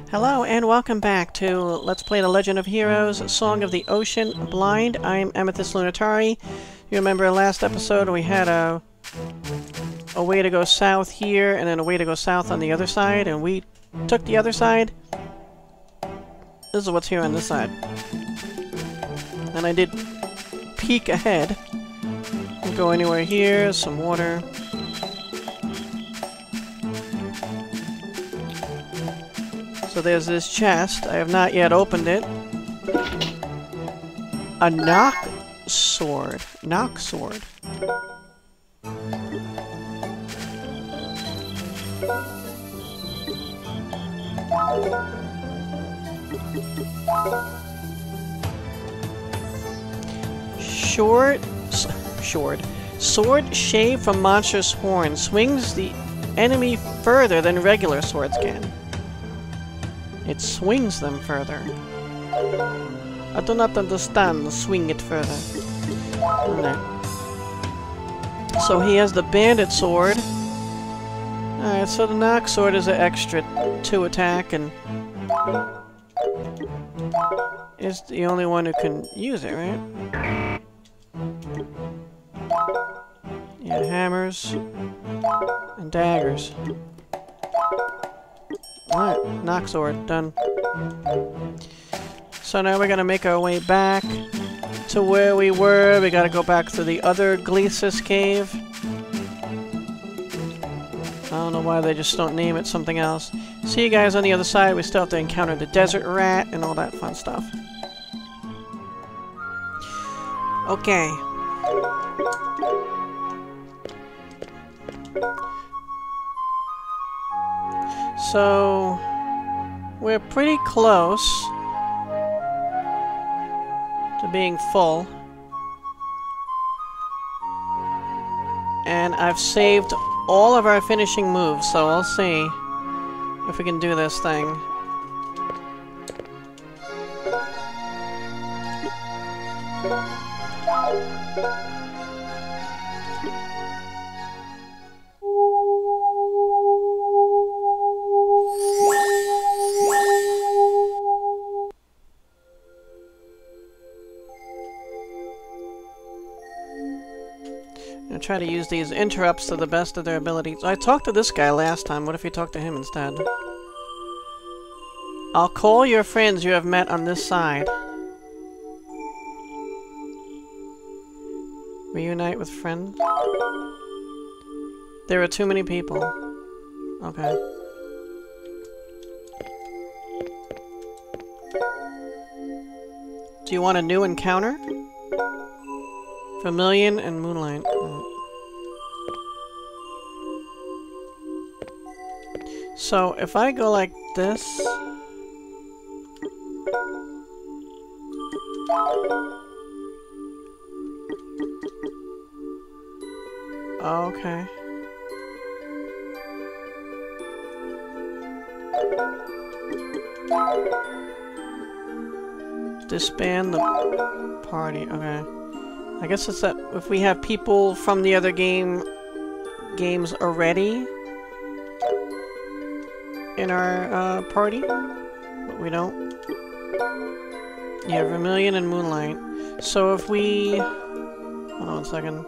Hello and welcome back to Let's Play The Legend of Heroes, Song of the Ocean Blind. I'm Amethyst Lunatari. You remember last episode we had a way to go south here and then a way to go south on the other side, and we took the other side. This is what's here on this side. And I did peek ahead. We'll go anywhere here, some water. So there's this chest. I have not yet opened it. A knock sword. Knock sword. Sword shaved from monstrous horn swings the enemy further than regular swords can. It swings them further. I do not understand. Swing it further. Alright. So he has the bandit sword. Alright, so the knock sword is an extra 2 attack and is the only one who can use it, right? Yeah, hammers and daggers. Alright, knock sword, done. So now we're gonna make our way back to where we were. We gotta go back to the other Gleesus cave. I don't know why they just don't name it something else. See you guys on the other side. We still have to encounter the desert rat and all that fun stuff. Okay. So, we're pretty close to being full. And I've saved all of our finishing moves, so I'll see if we can do this thing. Try to use these interrupts to the best of their abilities. I talked to this guy last time. What if you talk to him instead? I'll call your friends you have met on this side. Reunite with friends? There are too many people. Okay. Do you want a new encounter? Vermilion and Moonlight. So, if I go like this... Okay. Disband the party. Okay. I guess it's that if we have people from the other games already in our party, but we don't. Yeah, Vermilion and Moonlight. So if we... Hold on a second.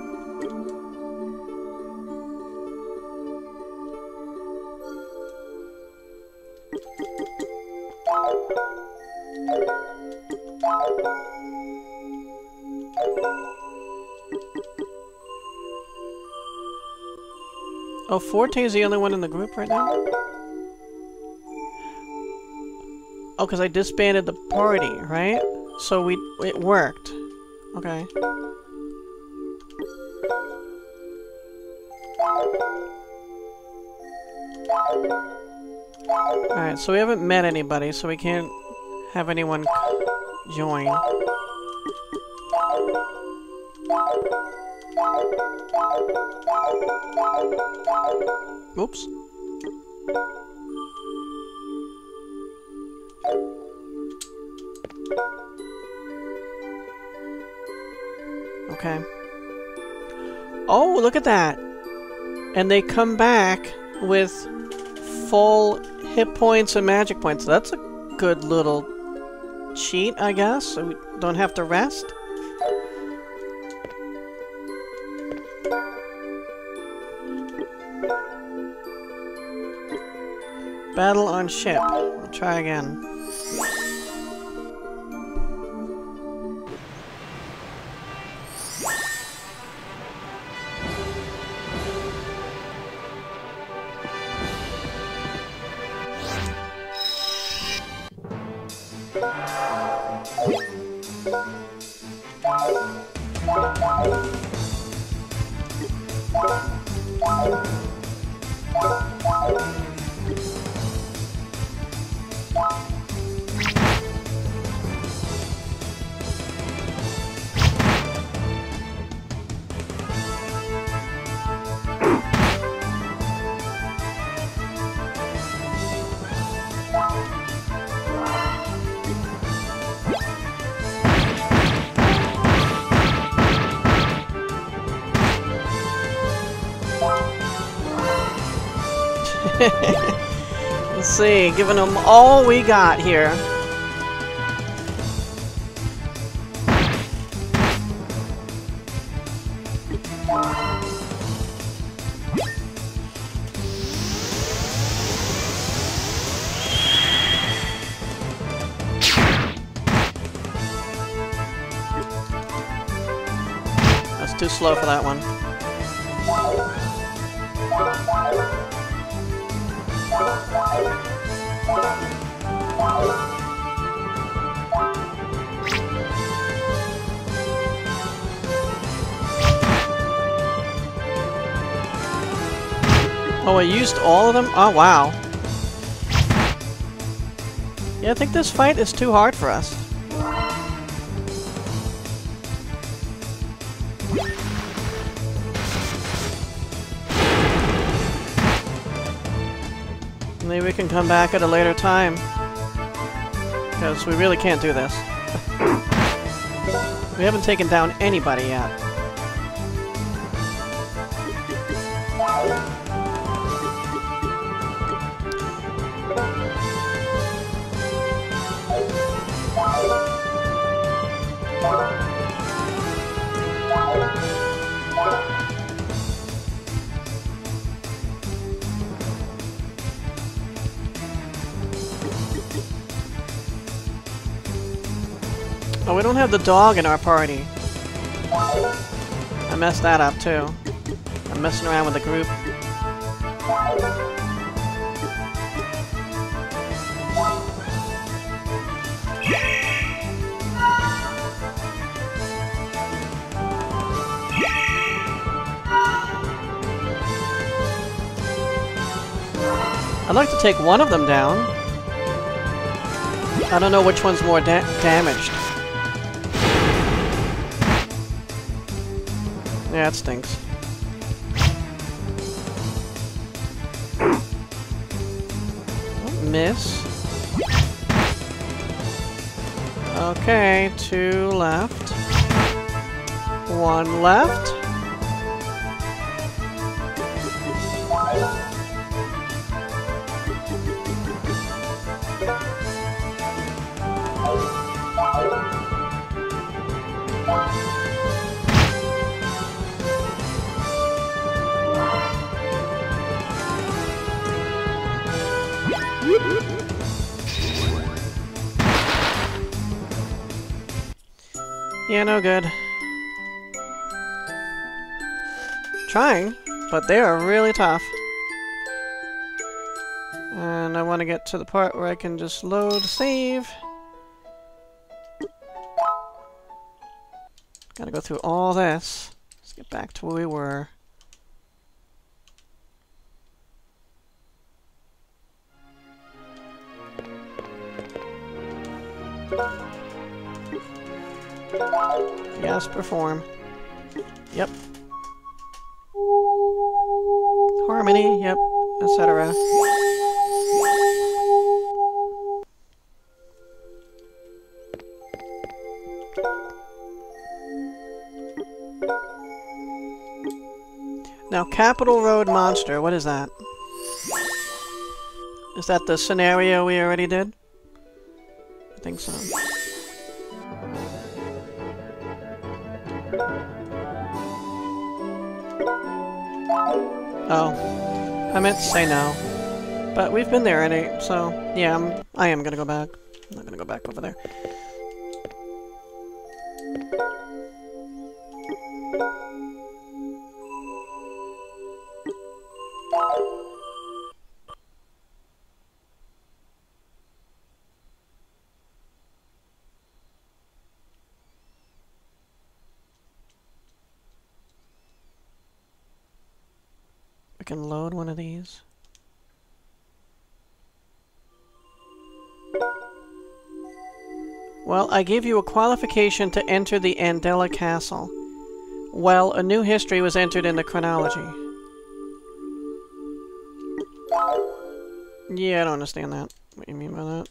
Oh, Forte's the only one in the group right now? Oh, because I disbanded the party, right? So it worked. Okay. Alright, so we haven't met anybody, so we can't have anyone join. Oops. Okay. Oh, look at that! And they come back with full hit points and magic points. That's a good little cheat, I guess. So we don't have to rest. Battle on ship. We'll try again. Let's see, giving them all we got here. That's too slow for that one. Oh, I used all of them? Oh, wow. Yeah, I think this fight is too hard for us. Maybe we can come back at a later time. Because we really can't do this. We haven't taken down anybody yet. Oh, we don't have the dog in our party. I messed that up, too. I'm messing around with the group. I'd like to take one of them down. I don't know which one's more damaged. Yeah, it stinks. Oh, miss. Okay, 2 left. 1 left. Yeah, no good. Trying, but they are really tough. And I want to get to the part where I can just load save. Gotta go through all this. Let's get back to where we were. Yes, perform. Yep. Harmony, yep, etc. Now, Capital Road Monster, what is that? Is that the scenario we already did? I think so. Oh. I meant to say no. But we've been there already, so yeah, I am gonna go back. I'm not gonna go back over there. We can load one of these. Well, I gave you a qualification to enter the Andella Castle. Well, a new history was entered in the chronology. Yeah, I don't understand that. What do you mean by that?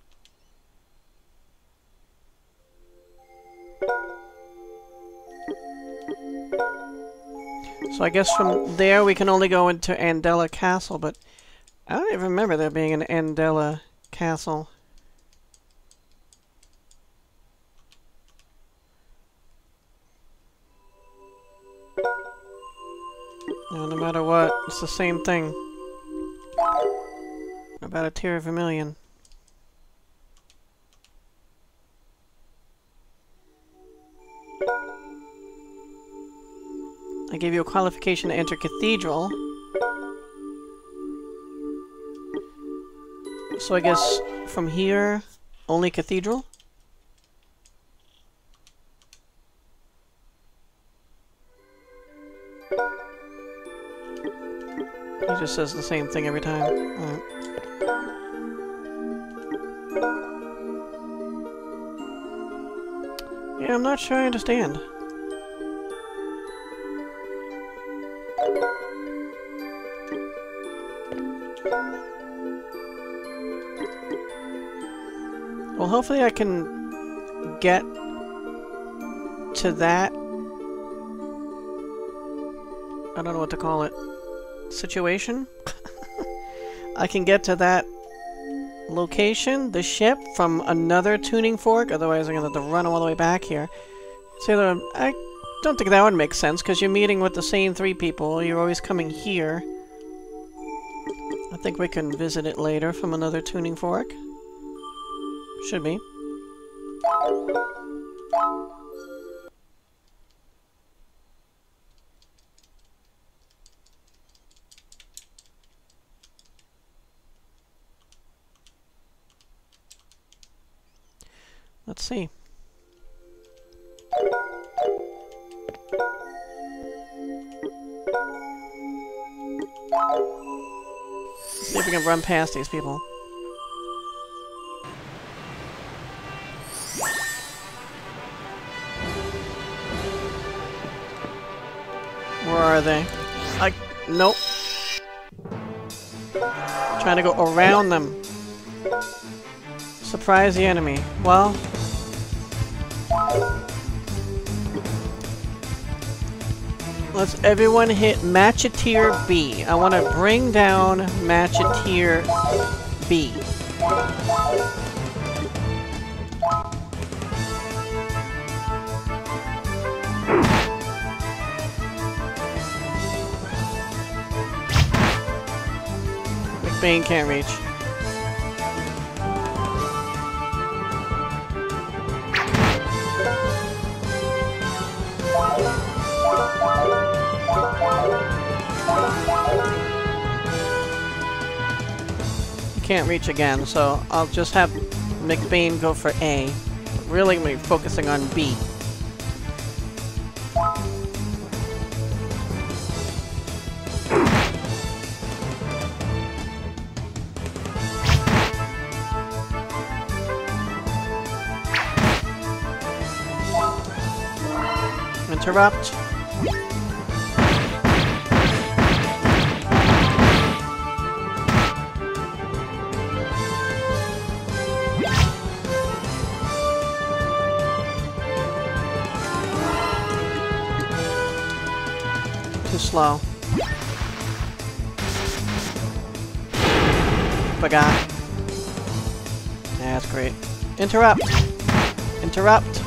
So I guess from there we can only go into Andella Castle, but I don't even remember there being an Andella Castle. No matter what, it's the same thing. About a tier of vermilion. I gave you a qualification to enter Cathedral. So I guess from here, only Cathedral? He just says the same thing every time. Alright. Yeah, I'm not sure I understand. Well, hopefully I can get to that. I don't know what to call it. Situation? I can get to that location, the ship, from another tuning fork, otherwise I'm going to have to run all the way back here. So I don't think that would make sense, because you're meeting with the same three people, you're always coming here. I think we can visit it later from another tuning fork. Should be. Let's see. See if we can run past these people. Where are they? Nope. Trying to go around them. Surprise the enemy. Well, let's everyone hit Matcheteer B. I want to bring down Matcheteer B. McBain can't reach. Can't reach again, so I'll just have McBain go for A. Really gonna be focusing on B. Interrupt. Too slow. forgot. Yeah, that's great. Interrupt! Interrupt!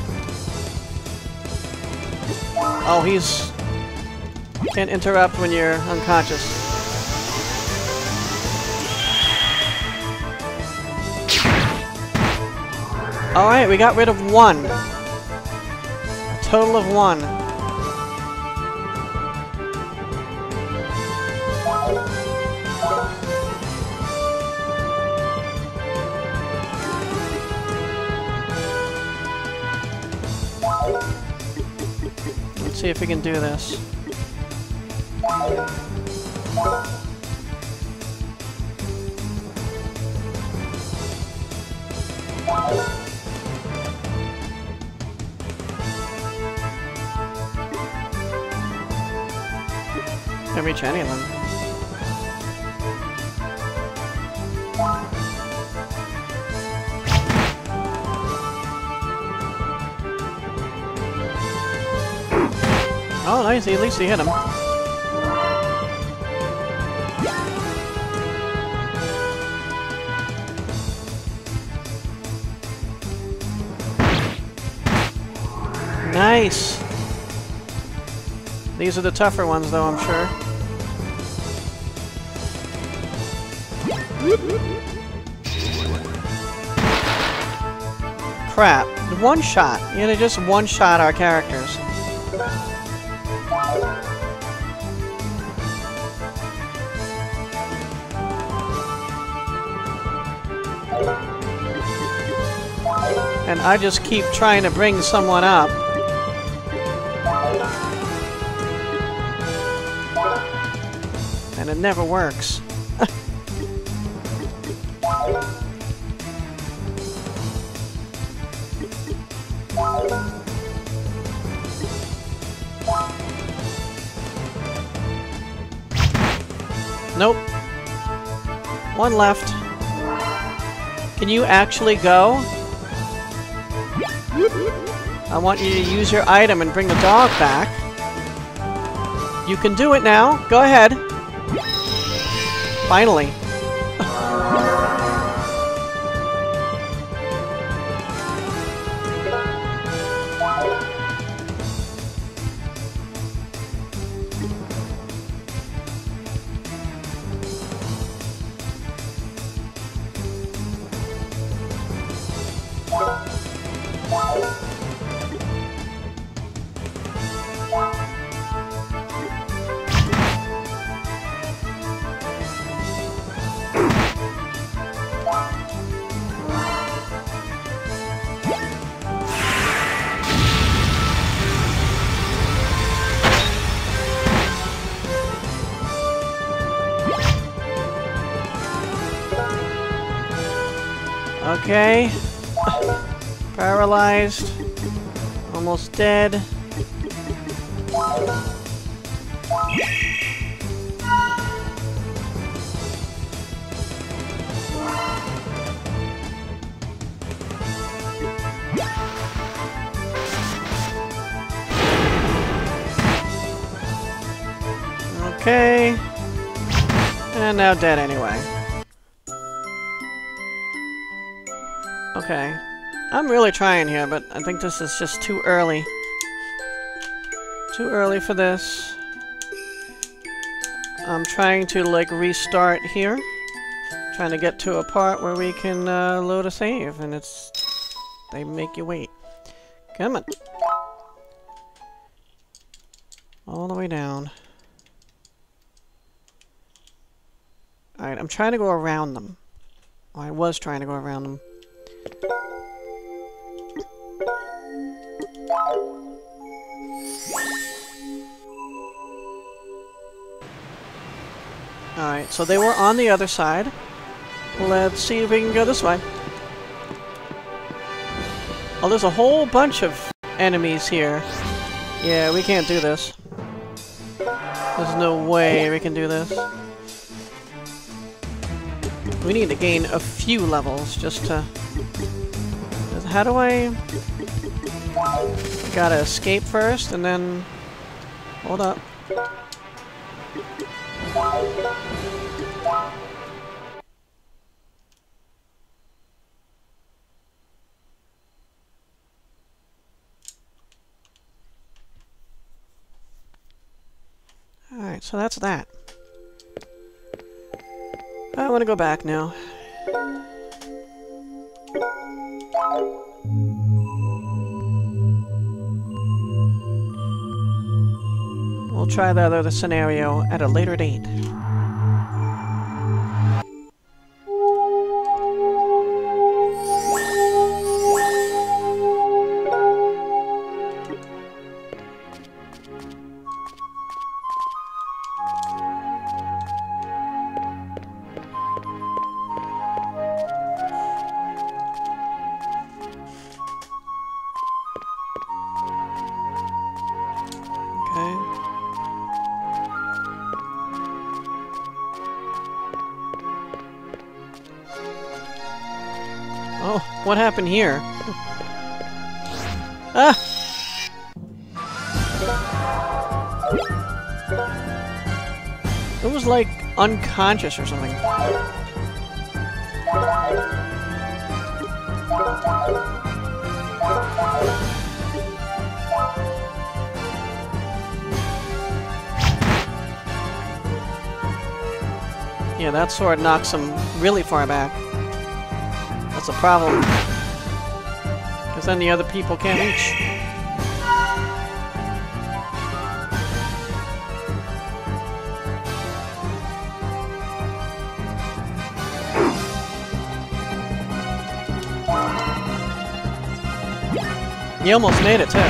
Oh, he's... Can't interrupt when you're unconscious. Alright, we got rid of one. A total of one. Let's see if we can do this. Can't reach any of them. Oh, nice. At least he hit him. Nice! These are the tougher ones, though, I'm sure. Crap. One shot. You know, just one shot our characters. And I just keep trying to bring someone up. And it never works. Nope. One left. Can you actually go? I want you to use your item and bring the dog back. You can do it now. Go ahead. Finally. Okay. Paralyzed. Almost dead. Okay. And now dead anyway. Okay. I'm really trying here, but I think this is just too early. Too early for this. I'm trying to, like, restart here. Trying to get to a part where we can load a save, and it's... they make you wait. Come on. All the way down. Alright, I'm trying to go around them. Well, I was trying to go around them. Alright, so they were on the other side. Let's see if we can go this way. Oh, there's a whole bunch of enemies here. Yeah, we can't do this. There's no way we can do this. We need to gain a few levels just to... How do I... Gotta escape first and then... Hold up. Alright, so that's that. I want to go back now. We'll try that other scenario at a later date. Oh, what happened here? Ah! It was like unconscious or something. Yeah, that sword knocks him really far back. That's a problem. Because then the other people can't reach. You almost made it, too.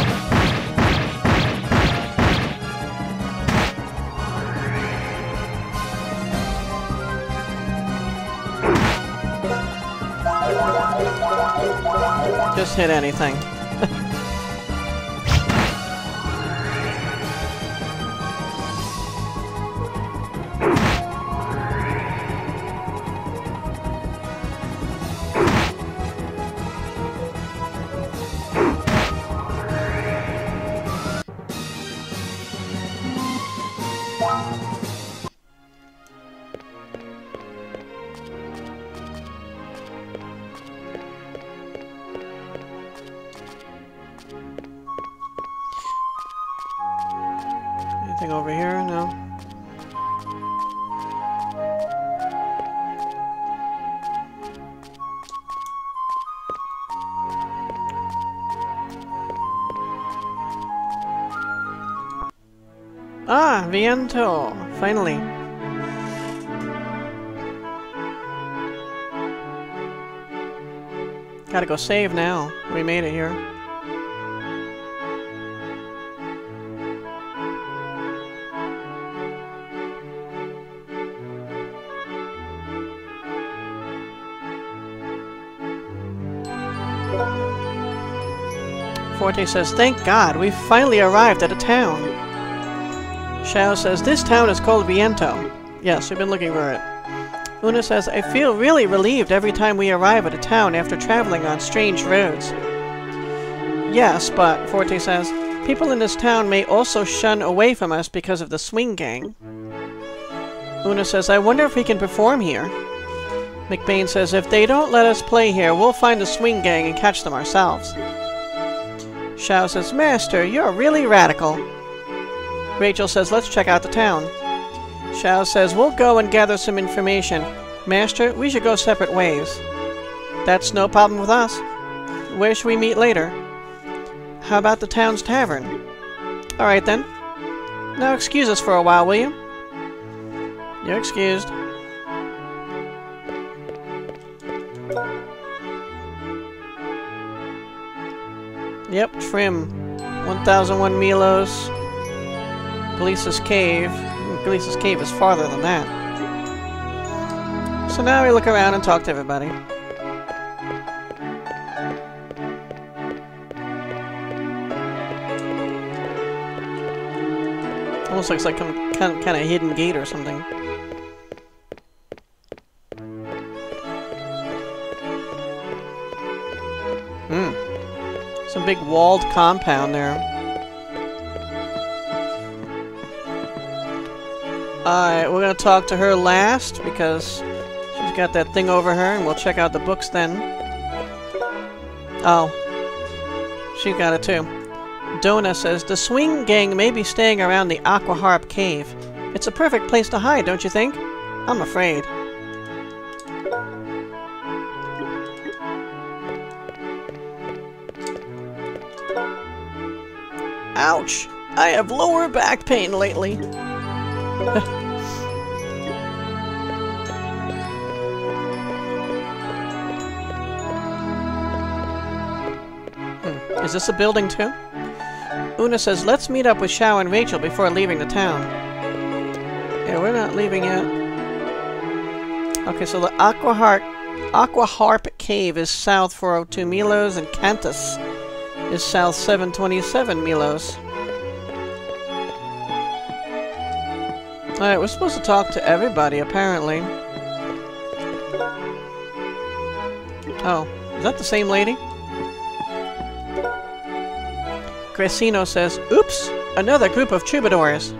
Just hit anything. Anything over here? No. Ah, Viento! Finally. Gotta go save now. We made it here. Forte says, "Thank God, we've finally arrived at a town." Xiao says, "This town is called Viento." Yes, we've been looking for it. Una says, "I feel really relieved every time we arrive at a town after traveling on strange roads." Yes, but, Forte says, "people in this town may also shun away from us because of the swing gang." Una says, "I wonder if we can perform here." McBain says, "If they don't let us play here, we'll find the swing gang and catch them ourselves." Xiao says, "Master, you're really radical." Rachel says, "Let's check out the town." Xiao says, "We'll go and gather some information. Master, we should go separate ways." "That's no problem with us. Where should we meet later?" "How about the town's tavern?" "Alright then. Now excuse us for a while, will you?" "You're excused." Yep, Trim. 1001 Milos. Galisa's Cave. Galisa's Cave is farther than that. So now we look around and talk to everybody. Almost looks like some kind of hidden gate or something. Some big walled compound there. Alright, we're gonna talk to her last because she's got that thing over her, and we'll check out the books then. Oh. She got it too. Dona says, "The swing gang may be staying around the Aqua Harp Cave. It's a perfect place to hide, don't you think? I'm afraid. Ouch! I have lower back pain lately. Is this a building too? Una says, let's meet up with Xiao and Rachel before leaving the town. Yeah, we're not leaving yet. Okay, so the Aqua Harp Cave is south 402 Milos, and Cantus is south 727 Milos. Alright, we're supposed to talk to everybody, apparently. Oh, is that the same lady? Crescino says, oops! Another group of troubadours!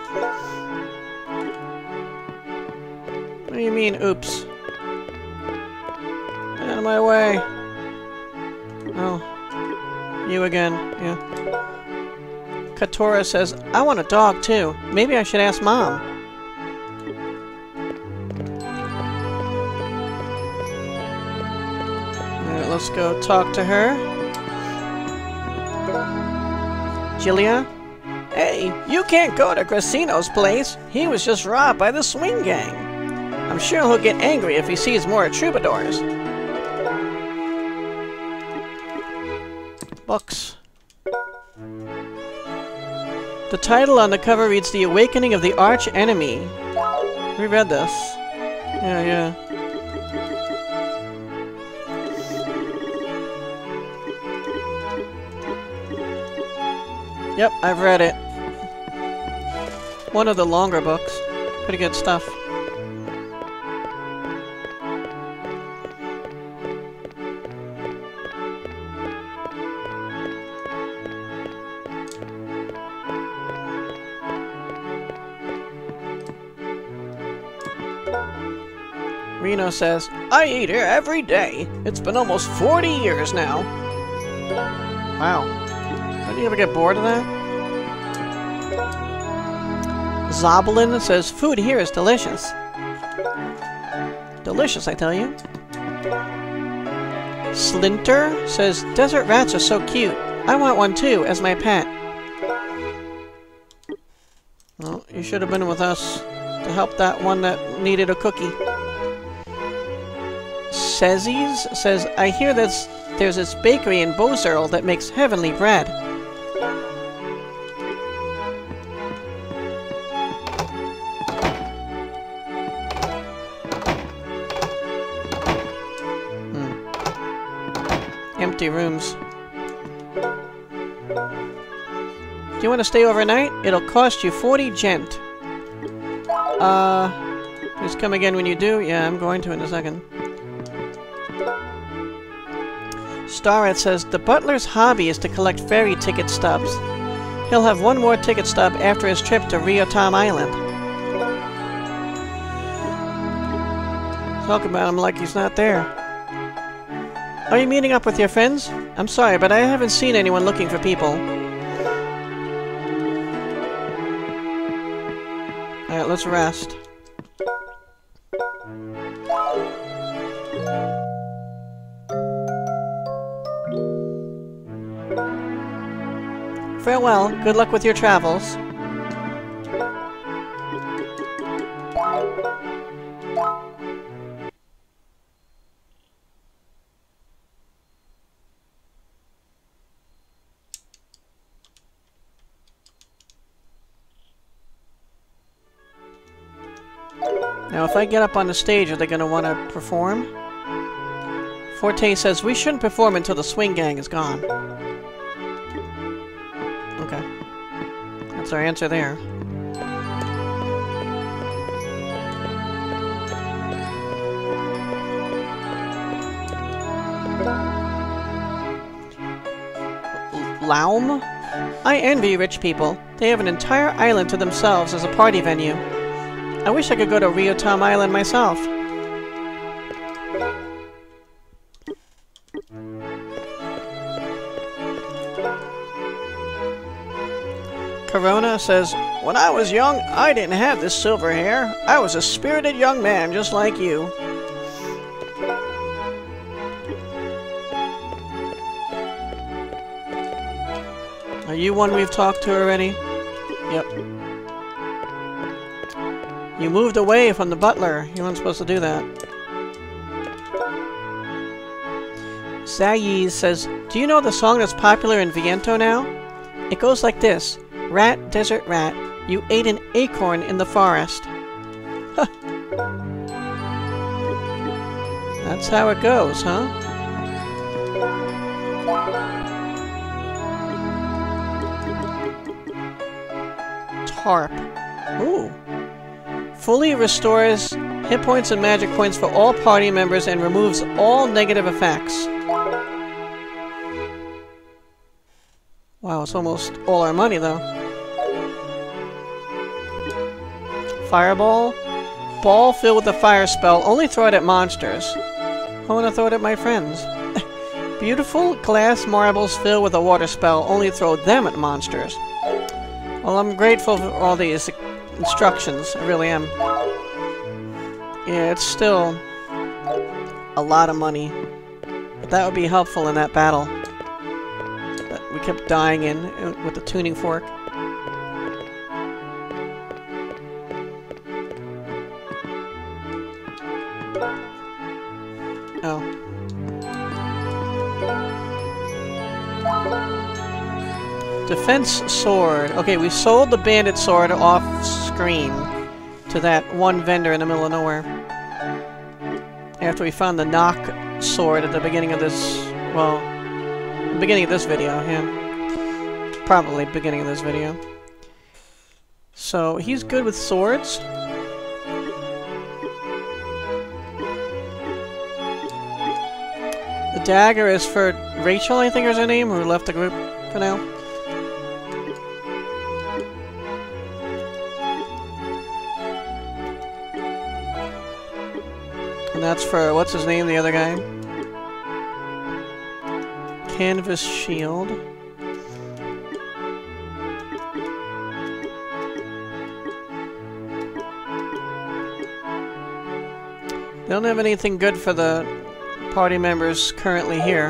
What do you mean, oops? Get out of my way! Oh. You again, yeah. Katora says, I want a dog too. Maybe I should ask Mom. Alright, let's go talk to her. Julia? Hey, you can't go to Crescino's place. He was just robbed by the swing gang. I'm sure he'll get angry if he sees more troubadours. Books. The title on the cover reads The Awakening of the Arch Enemy. We read this. Yeah. Yep, I've read it. One of the longer books. Pretty good stuff. Reno says, I eat here every day. It's been almost 40 years now. Wow. Don't you ever get bored of that? Zoblin says, food here is delicious. Delicious, I tell you. Slinter says, desert rats are so cute. I want one too, as my pet. Well, you should have been with us to help that one that needed a cookie. Sezzies says, I hear there's this bakery in Bozerl that makes heavenly bread. Empty rooms. Do you want to stay overnight? It'll cost you 40 gent. Please come again when you do. Yeah, I'm going to in a second. Starret says, the butler's hobby is to collect ferry ticket stubs. He'll have one more ticket stub after his trip to Riotam Island. Talk about him like he's not there. Are you meeting up with your friends? I'm sorry, but I haven't seen anyone looking for people. Alright, let's rest. Farewell. Good luck with your travels. Now, if I get up on the stage, are they going to want to perform? Forte says, we shouldn't perform until the swing gang is gone. Okay. That's our answer there. Laum? I envy rich people. They have an entire island to themselves as a party venue. I wish I could go to Riotam Island myself. Corona says, When I was young, I didn't have this silver hair. I was a spirited young man just like you. Are you one we've talked to already? Yep. You moved away from the butler. You weren't supposed to do that. Zayiz says, do you know the song that's popular in Viento now? It goes like this. Rat, desert rat, you ate an acorn in the forest. That's how it goes, huh? Tarp. Ooh. Fully restores hit points and magic points for all party members and removes all negative effects. Wow, it's almost all our money, though. Fireball. Ball filled with a fire spell. Only throw it at monsters. I want to throw it at my friends. Beautiful glass marbles filled with a water spell. Only throw them at monsters. Well, I'm grateful for all these instructions. I really am. Yeah, it's still a lot of money. But that would be helpful in that battle that we kept dying in with the tuning fork. Oh. Defense sword. Okay, we sold the bandit sword off screen to that one vendor in the middle of nowhere. After we found the knock sword at the beginning of this, well, the beginning of this video, yeah. Probably beginning of this video. So, he's good with swords. The dagger is for Rachel, I think is her name, who left the group for now. And that's for, what's his name, the other guy? Canvas shield. They don't have anything good for the party members currently here.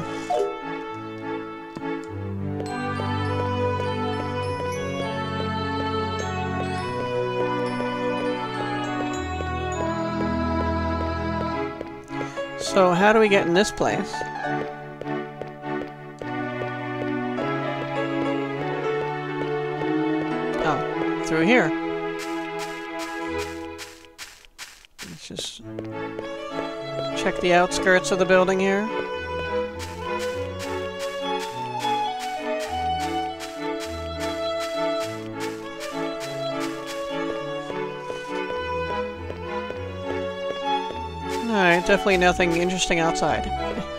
So how do we get in this place? Oh, through here. Let's just check the outskirts of the building here. Alright, definitely nothing interesting outside.